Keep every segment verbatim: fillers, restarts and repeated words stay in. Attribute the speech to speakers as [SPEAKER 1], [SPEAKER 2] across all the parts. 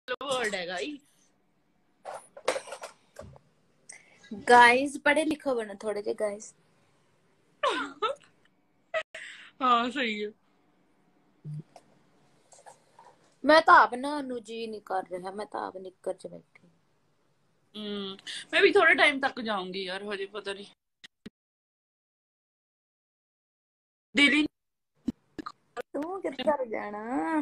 [SPEAKER 1] Word है guys.
[SPEAKER 2] Guys पढ़े लिखो बनो थोड़े जे गाइस।
[SPEAKER 1] हाँ सही है।
[SPEAKER 2] मैं तो आप ना जी नहीं कर रहा, मैं तो आप निकर च बैठी।
[SPEAKER 1] हम्म मैं भी थोड़े टाइम तक जाऊंगी यार, हजे पता नहीं दिल्ली।
[SPEAKER 2] तू किधर जाना?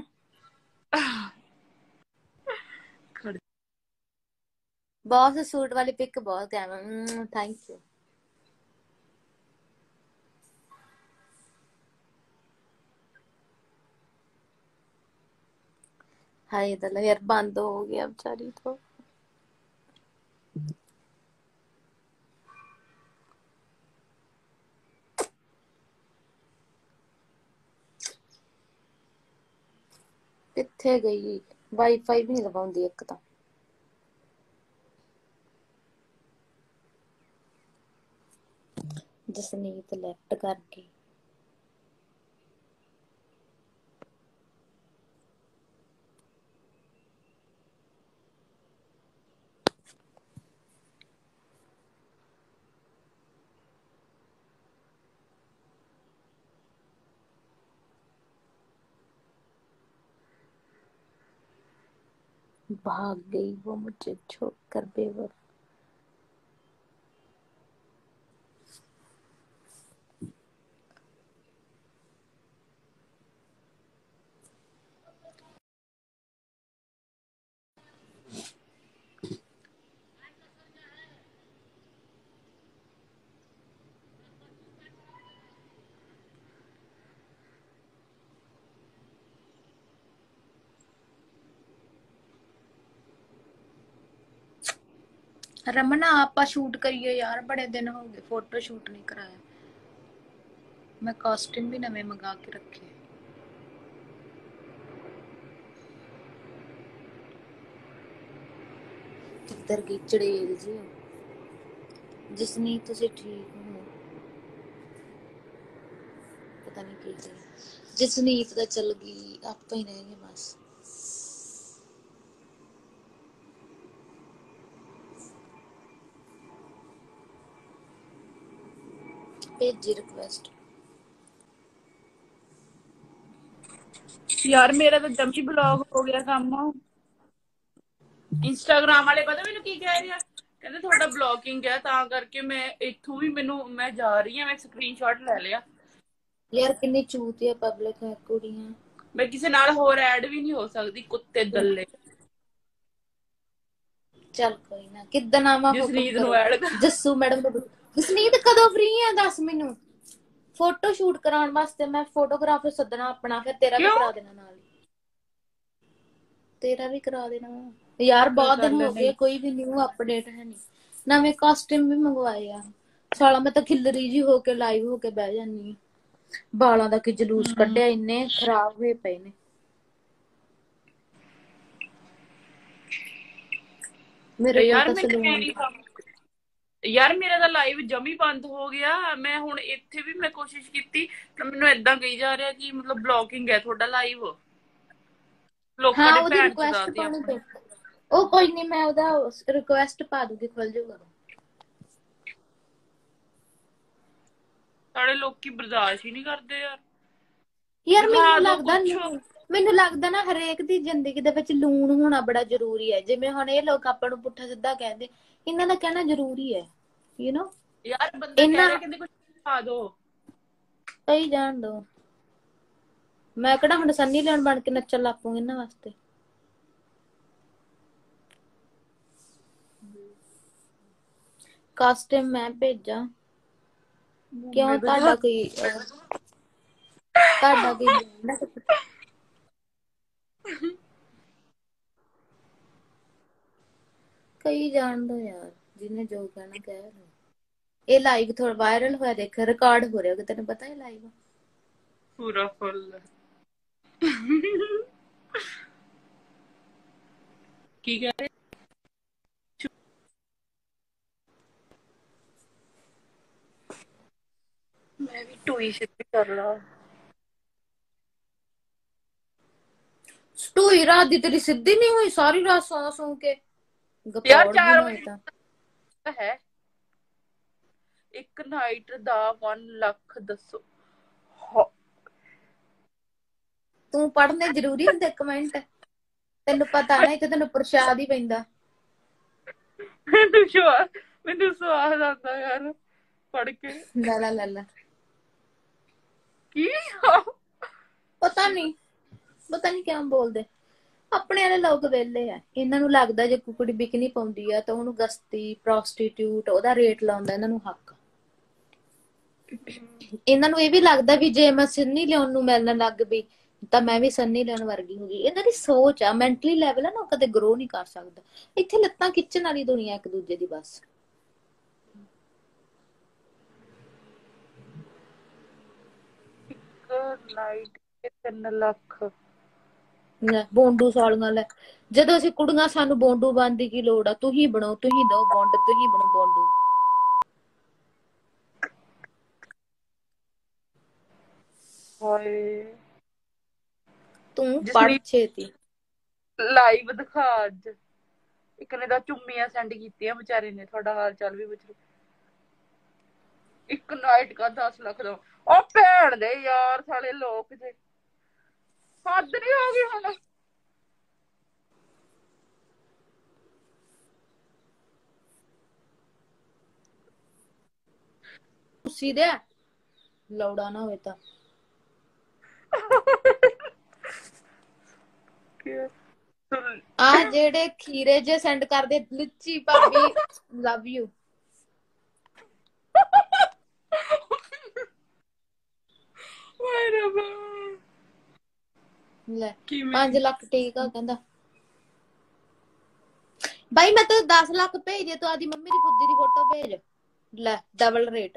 [SPEAKER 2] बहुत सूट वाली पिक बहुत है, थैंक यू। हाय दल यार बंद हो गया बेचारी तो। किथे गई? वाईफाई भी नहीं लगाउंदी एक तो। जसनीत लेफ्ट कर गई। भाग गई वो मुझे छोड़ कर बेवफ। रमना आप शूट करिए यार, बड़े दिन हो गए फोटो शूट नहीं कराया। मैं कॉस्ट्यूम भी नवे मंगा के रखे। किधर गई चड़ेल जी? जसनीत तुसी ठीक हो? पता नहीं की गई। जसनीत तो चल गई, आप ही रह गए बस। भेजी रिक्वेस्ट।
[SPEAKER 1] यार मेरा तो जमी ब्लॉग हो गया काम। इंस्टाग्राम वाले पता मैनू की कह रहे हैं, कहते थोड़ा ब्लॉकिंग है ਤਾਂ ਕਰਕੇ मैं इथों भी मैनू मैं जा रही हां, मैं स्क्रीनशॉट ले लिया।
[SPEAKER 2] यार कितनी चूतिया पब्लिक है कुड़ियां।
[SPEAKER 1] मैं किसी नाल होर ऐड भी नहीं हो सकती, कुत्ते दल्ले।
[SPEAKER 2] चल कोई ना, किदा नाम हुक्म
[SPEAKER 1] जसनीत
[SPEAKER 2] करो।
[SPEAKER 1] नू ऐड कर।
[SPEAKER 2] जस्सू मैडम को। जसनीत कदों फ्री है दस मैनू? फोटो शूट कराने वास्ते मैं फोटोग्राफर सदना अपना, फिर तेरा भी
[SPEAKER 1] क्यों?
[SPEAKER 2] करा देना नाल। तेरा भी करा देना यार,
[SPEAKER 1] कोई
[SPEAKER 2] बहुत दिन
[SPEAKER 1] गल
[SPEAKER 2] हो गए
[SPEAKER 1] नहीं।
[SPEAKER 2] कोई भी न्यू अपडेट है नहीं। नवे कॉस्ट्यूम भी मंगवाए यार। साला मैं तो खिलरी जी होके लाइव होके बह जानी। बालों का कि जलूस कढ़िया, इन्ने खराब हुए पे ने। मेरे को
[SPEAKER 1] यार
[SPEAKER 2] तो
[SPEAKER 1] मैनू
[SPEAKER 2] सलून।
[SPEAKER 1] मेरी यार मेरा ਤਾਂ ਲਾਈਵ ਜਮੀ ਬੰਦ ਹੋ ਗਿਆ। ਮੈਂ ਹੁਣ ਇੱਥੇ ਵੀ ਮੈਂ ਕੋਸ਼ਿਸ਼ ਕੀਤੀ ਤਾਂ ਮੈਨੂੰ ਇਦਾਂ ਕਹੀ ਜਾ ਰਿਹਾ ਕਿ ਮਤਲਬ ਬਲੌਕਿੰਗ ਹੈ ਤੁਹਾਡਾ ਲਾਈਵ। ਲੋਕਾਂ
[SPEAKER 2] हाँ
[SPEAKER 1] ਨੇ
[SPEAKER 2] ਉਹਦੀ
[SPEAKER 1] ਭੈਣ
[SPEAKER 2] ਰਿਕੁਐਸਟ
[SPEAKER 1] ਚਦਾਤੀ
[SPEAKER 2] ਪਾਉਣੀ
[SPEAKER 1] ਆਪਣੀ।
[SPEAKER 2] ਪਈ। ਉਹ ਕੋਈ ਨਹੀਂ, ਮੈਂ ਉਹਦਾ ਰਿਕੁਐਸਟ ਪਾ ਦੂਗੀ, ਖੁੱਲ ਜਾਊਗਾ।
[SPEAKER 1] ਸਾਡੇ ਲੋਕੀ ਬਰਦਾਸ਼ਤ ਹੀ ਨਹੀਂ ਕਰਦੇ ਯਾਰ।
[SPEAKER 2] ਯਾਰ
[SPEAKER 1] ਦਿਖਾ
[SPEAKER 2] ਮੈਨੂੰ
[SPEAKER 1] ਦੋ
[SPEAKER 2] ਲੱਗਦਾ
[SPEAKER 1] ਕੁਛ।
[SPEAKER 2] ਲੂਣ, ਮੈਨੂੰ ਲੱਗਦਾ ਨਾ ਹਰੇਕ ਦੀ ਜ਼ਿੰਦਗੀ ਦੇ ਵਿੱਚ ਲੂਣ ਹੋਣਾ ਬੜਾ ਜ਼ਰੂਰੀ ਹੈ। ਜਿਵੇਂ ਹੁਣ ਇਹ ਲੋਕ ਆਪਾਂ ਨੂੰ ਪੁੱਠਾ ਸਿੱਧਾ ਕਹਿੰਦੇ, ਇਹਨਾਂ ਦਾ ਕਹਿਣਾ ਜ਼ਰੂਰੀ ਹੈ, ਯੂ نو।
[SPEAKER 1] ਯਾਰ ਬੰਦਾ ਕਹਿ
[SPEAKER 2] ਇਹਨਾਂ
[SPEAKER 1] ਰਿਹਾ ਕਹਿੰਦੇ ਕੁਛ ਦਿਖਾ ਦੋ।
[SPEAKER 2] ਕਹੀ ਜਾਣ ਦੋ। ਮੈਂ ਕਿਹੜਾ ਹੁਣ ਸੰਨੀ ਲਿਓਨ ਬਣ ਕੇ ਨੱਚਣ ਲੱਗ ਪੂੰਗੀ ਇਹਨਾਂ ਵਾਸਤੇ। ਕਾਸਟਿਊਮ ਮੈਂ ਭੇਜਾਂ? ਕਿਉਂ ਤੁਹਾਡਾ ਕੋਈ ਤੁਹਾਡਾ ਕੋਈ ਕਹੀ ਜਾਣ ਦੋ ਯਾਰ, ਜਿਹਨੇ ਜੋ ਕਹਿਣਾ ਕਹਿ ਲਓ। ਇਹ ਲਾਈਵ ਥੋੜਾ ਵਾਇਰਲ ਹੋਇਆ, ਦੇਖ ਰਿਕਾਰਡ ਹੋ ਰਿਹਾ, ਤੈਨੂੰ ਪਤਾ ਹੈ ਲਾਈਵ
[SPEAKER 1] ਪੂਰਾ ਫੁੱਲ ਕੀ ਕਹਿ ਰਹੇ? ਮੈਂ ਵੀ ਟੂਈ ਸਿੱਧੀ ਕਰ ਲਾ।
[SPEAKER 2] ਟੂਈ ਰਾਤ ਦੀ ਤੇਰੀ ਸਿੱਧੀ ਨਹੀਂ ਹੋਈ ਸਾਰੀ ਰਾਤ ਸੌਂ ਸੌਂ ਕੇ
[SPEAKER 1] ਯਾਰ
[SPEAKER 2] ਗਪੌੜ
[SPEAKER 1] ਚਾਰ
[SPEAKER 2] ਗਈ
[SPEAKER 1] ਵਜੇ
[SPEAKER 2] ਮੈਂ ਤਾਂ
[SPEAKER 1] ਹੈ ਇੱਕ ਨਾਈਟ ਦਾ ਇੱਕ ਲੱਖ ਦੱਸੋ।
[SPEAKER 2] ਤੂੰ ਪੜ੍ਹਨੇ ਜ਼ਰੂਰੀ ਹੁੰਦੇ ਕਮੈਂਟ ਤੈਨੂੰ ਪਤਾ ਨਾ ਇੱਥੇ ਤੈਨੂੰ ਪ੍ਰਸ਼ਾਦ ਹੀ ਪੈਂਦਾ।
[SPEAKER 1] ਮੈਨੂੰ ਸਵਾਦ ਮੈਨੂੰ ਸਵਾਦ ਆਉਂਦਾ ਯਾਰ ਪੜ ਕੇ।
[SPEAKER 2] ਲੈ ਲੈ ਲੈ ਲੈ
[SPEAKER 1] ਕੀ
[SPEAKER 2] ਪਤਾ ਨਹੀਂ ਪਤਾ ਨਹੀਂ ਕਿਉਂ ਬੋਲਦੇ ਆਪਣੇ ਵਾਲੇ ਲੋਕ ਵਿਹਲੇ ਆ ਇਹਨਾਂ ਨੂੰ ਲੱਗਦਾ ਜੇ ਕੁੜੀ ਬਿਕਨੀ ਪਾਉਂਦੀ ਆ ਤਾਂ ਉਹਨੂੰ ਗਸਤੀ ਪ੍ਰੋਸਟੀਟਿਊਟ ਉਹਦਾ ਰੇਟ ਲਾਉਂਦਾ ਇਹਨਾਂ ਨੂੰ ਹੱਕ। ਇਹਨਾਂ ਨੂੰ ਇਹ ਵੀ ਲੱਗਦਾ ਵੀ ਜੇ ਮੈਂ ਸਿੰਨੀ ਲਿਆਉਣ ਨੂੰ ਮਿਲਣ ਲੱਗ ਪਈ ਤਾਂ ਮੈਂ ਵੀ ਸੰਨੀ ਲਿਆਉਣ ਵਰਗੀ ਹੋ ਗਈ। ਇਹਨਾਂ ਦੀ ਸੋਚ ਆ ਮੈਂਟਲੀ ਲੈਵਲ ਆ ਨਾ ਕਦੇ ਗਰੋ ਨਹੀਂ ਕਰ ਸਕਦਾ। ਇੱਥੇ ਲੱਤਾਂ ਖਿੱਚਣ ਵਾਲੀ ਦੁਨੀਆ ਇੱਕ ਦੂਜੇ ਦੀ ਬਸ।
[SPEAKER 1] ਨਾਈਟ ਤਿੰਨ ਲੱਖ
[SPEAKER 2] ਬੋਂਡੂ ਸਾਲੀਆਂ ਲੈ ਜਦੋਂ ਅਸੀਂ ਕੁੜੀਆਂ ਸਾਨੂੰ ਬੋਂਡੂ ਬਣਨ ਦੀ ਕੀ ਲੋੜ ਆ। ਤੁਸੀਂ ਬਣੋ ਤੁਸੀਂ ਦੋ ਬੋਂਡ ਤੁਸੀਂ ਬਣੋ ਬੋਂਡੂ।
[SPEAKER 1] ਹਾਏ
[SPEAKER 2] ਤੂੰ ਪੜ ਛੇਤੀ
[SPEAKER 1] ਲਾਈਵ ਦਿਖਾ ਅੱਜ ਇੱਕ ਨੇ ਤਾਂ ਚੁੰਮੀਆਂ ਸੈਂਡ ਕੀਤੀਆਂ ਵਿਚਾਰੇ ਨੇ ਤੁਹਾਡਾ ਹਾਲ ਚਾਲ ਵੀ ਪੁੱਛ ਇੱਕ ਨਾਈਟ ਦਾ ਦਸ ਲੱਖ ਦਾ। ਉਹ ਭੈਣ ਦੇ ਯਾਰ ਸਾਲੇ ਲੋਕ ਜੇ ਹੱਦ ਨਹੀਂ ਹੋ ਗਈ ਹੁਣ।
[SPEAKER 2] ਤੁਸੀਂ ਦੇ ਲੌੜਾ ਨਾ ਹੋਵੇ ਤਾਂ ਆ ਜਿਹੜੇ ਖੀਰੇ ਜੇ ਸੈਂਡ ਕਰਦੇ ਲੁੱਚੀ ਭਾਬੀ ਲਵ ਯੂ। ਲੈ ਪੰਜ ਲੱਖ ਠੀਕ ਆ ਕਹਿੰਦਾ ਬਾਈ ਮੈਂ ਤੈਨੂੰ ਦਸ ਲੱਖ ਭੇਜ ਦੇ ਤੂੰ ਆਦੀ ਮੰਮੀ ਦੀ ਫੁੱਦੀ ਦੀ ਫੋਟੋ ਭੇਜ ਲੈ ਡਬਲ ਰੇਟ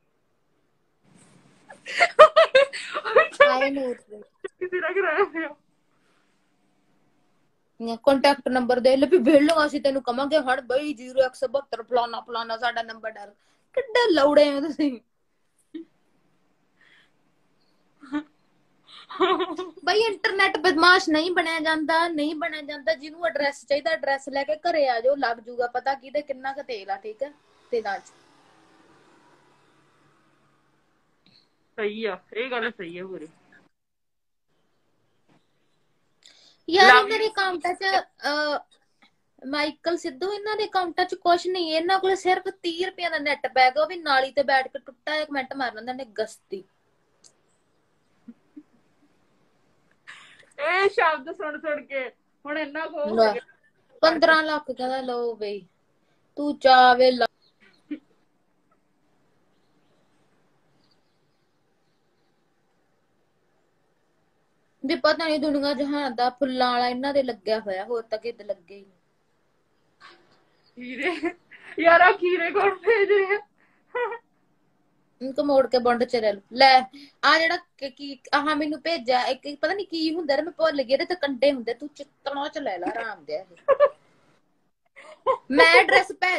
[SPEAKER 2] ਆਏ ਨੂੰ
[SPEAKER 1] ਕਿਸੇ ਦਾ ਕਰਾਇਆ
[SPEAKER 2] ਕੰਟੈਕਟ ਨੰਬਰ ਦੇ ਲੈ ਵੀ ਵੇਲੋ ਅਸੀਂ ਤੈਨੂੰ ਕਵਾਂਗੇ ਹਣ ਬਈ ਜ਼ੀਰੋ ਇੱਕ ਸੌ ਬਹੱਤਰ ਫਲਾਨਾ ਫਲਾਨਾ ਸਾਡਾ ਨੰਬਰ ਡਰ ਕਿੱਡੇ ਲੌੜੇ ਆ ਤੁਸੀਂ। ਬਈ ਇੰਟਰਨੈਟ ਬਦਮਾਸ਼ ਨਹੀਂ ਬਣਿਆ ਜਾਂਦਾ ਨਹੀਂ ਬਣਿਆ ਜਾਂਦਾ। ਜਿਹਨੂੰ ਐਡਰੈਸ ਚਾਹੀਦਾ ਐਡਰੈਸ ਲੈ ਕੇ ਘਰੇ ਆ ਜਾਓ ਲੱਗ ਜੂਗਾ ਪਤਾ ਕਿਹਦੇ ਕਿੰਨਾ ਕੁ ਤੇਲ ਆ। ਠੀਕ ਹੈ ਤੇਲਾਂ ਚ
[SPEAKER 1] ਸਹੀ ਆ ਇਹ ਗੱਲ ਸਹੀ ਆ ਪੂਰੀ।
[SPEAKER 2] ਯਾਰ ਇਹਨਾਂ ਦੇ ਅਕਾਊਂਟਾਂ ਚ ਮਾਈਕਲ ਸਿੱਧੂ ਇਹਨਾਂ ਦੇ ਅਕਾਊਂਟਾਂ ਚ ਕੁਛ ਨਹੀਂ ਇਹਨਾਂ ਕੋਲ ਸਿਰਫ ਤੀਹ ਰੁਪਏ ਦਾ ਨੈਟ ਪੈਕ ਉਹ ਵੀ ਨਾਲੀ ਤੇ ਬੈਠ ਕੇ ਟੁੱਟਾ ਇੱਕ ਮਿੰਟ ਮਾਰ ਲੈਂਦਾ ਨੇ ਗਸਤੀ।
[SPEAKER 1] ਇਹ ਸ਼ਬਦ ਸੁਣ ਸੁਣ ਕੇ ਹੁਣ ਇੰਨਾ ਕੋ
[SPEAKER 2] ਪੰਦਰਾਂ ਲੱਖ ਕਹਿੰਦਾ ਲਓ ਬਈ ਤੂੰ ਚਾਵੇ ਵੀ ਪਤਾ ਨੀ ਦੁਨੀਆ ਜਹਾਨ ਦਾ ਫੁੱਲਾਂ ਵਾਲਾ ਇਹਨਾਂ ਦੇ ਲੱਗਿਆ ਹੋਇਆ ਹੋਰ ਤਾਂ ਕਿਤੇ ਲੱਗੇ ਹੀ
[SPEAKER 1] ਖੀਰੇ ਯਾਰ ਆ ਖੀਰੇ ਕੋਲ ਭੇਜ ਰਹੇ
[SPEAKER 2] ਇਨਕੋ ਮੋੜ ਕੇ ਬੰਡ ਚ ਲੈ ਆ ਜਿਹੜਾ ਕੀ ਆਹ ਮੈਨੂੰ ਭੇਜਿਆ ਇੱਕ ਪਤਾ ਨੀ ਕੀ ਹੁੰਦਾ ਮੈਂ ਭੁੱਲ ਗਈ ਇਹਦੇ ਤੇ ਕੰਡੇ ਹੁੰਦੇ ਤੂੰ ਚਿੱਤਣਾ ਚ ਲੈ ਲਾ ਆਰਾਮ ਦੇ ਮੈਂ ਐਡਰੈਸ ਭੇਜ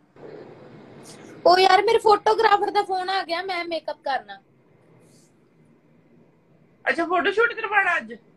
[SPEAKER 2] ਉਹ ਯਾਰ ਮੇਰੇ ਫੋਟੋਗ੍ਰਾਫਰ ਦਾ ਫੋਨ ਆ ਗਿਆ ਮੈਂ ਮੇਕਅਪ ਕਰਨਾ।
[SPEAKER 1] ਅੱਛਾ ਫੋਟੋ ਸ਼ੂਟ ਕਰਵਾਣਾ ਅੱਜ